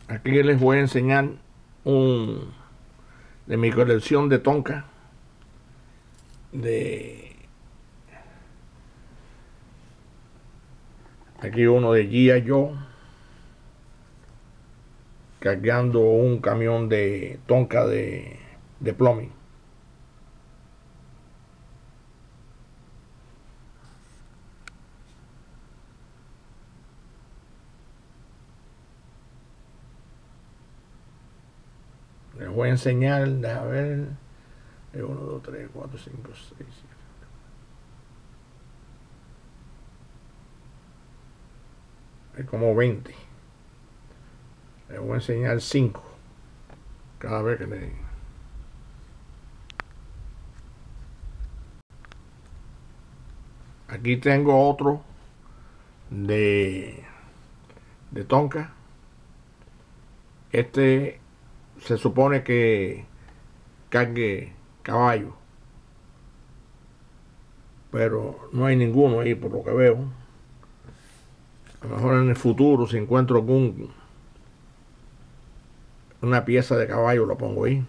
Aquí les voy a enseñar un de mi colección de Tonka de aquí uno de G.I. Joe cargando un camión de Tonka de plumbing. Les voy a enseñar, a ver, 1, 2, 3, 4, 5, 6, 7. Hay como 20. Les voy a enseñar 5 cada vez que le. Aquí tengo otro de, de Tonka. Este se supone que cargue caballo, pero no hay ninguno ahí por lo que veo. A lo mejor en el futuro, si encuentro una pieza de caballo, lo pongo ahí.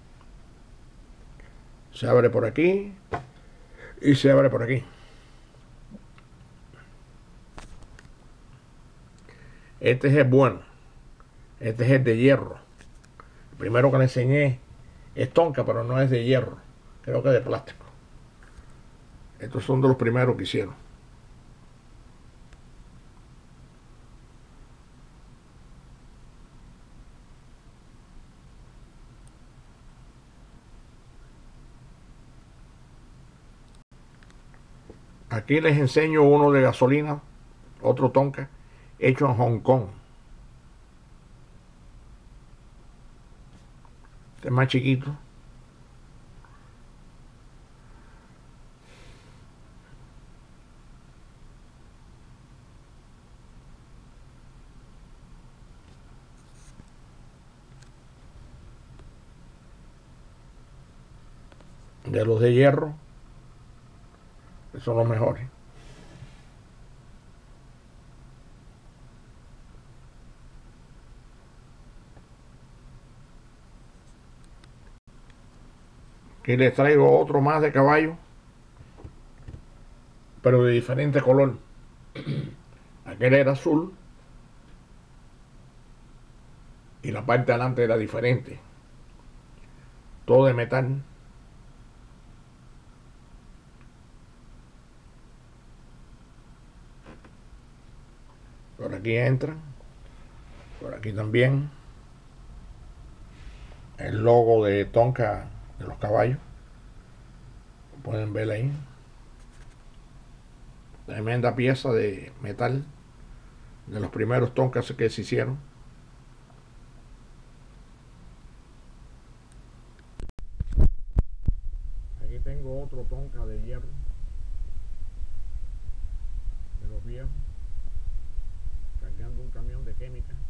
Se abre por aquí y se abre por aquí. Este es el bueno. Este es el de hierro. El primero que le enseñé es Tonka, pero no es de hierro. Creo que es de plástico. Estos son de los primeros que hicieron. Aquí les enseño uno de gasolina, otro Tonka, hecho en Hong Kong. Este es más chiquito. De los de hierro, que son los mejores. Aquí les traigo otro más de caballo, pero de diferente color. Aquel era azul y la parte de adelante era diferente. Todo de metal. Por aquí entran, por aquí también. El logo de Tonka de los caballos. Pueden ver ahí. Tremenda pieza de metal de los primeros Tonkas que se hicieron. Aquí tengo otro Tonka de hierro de los viejos cargando un camión de química.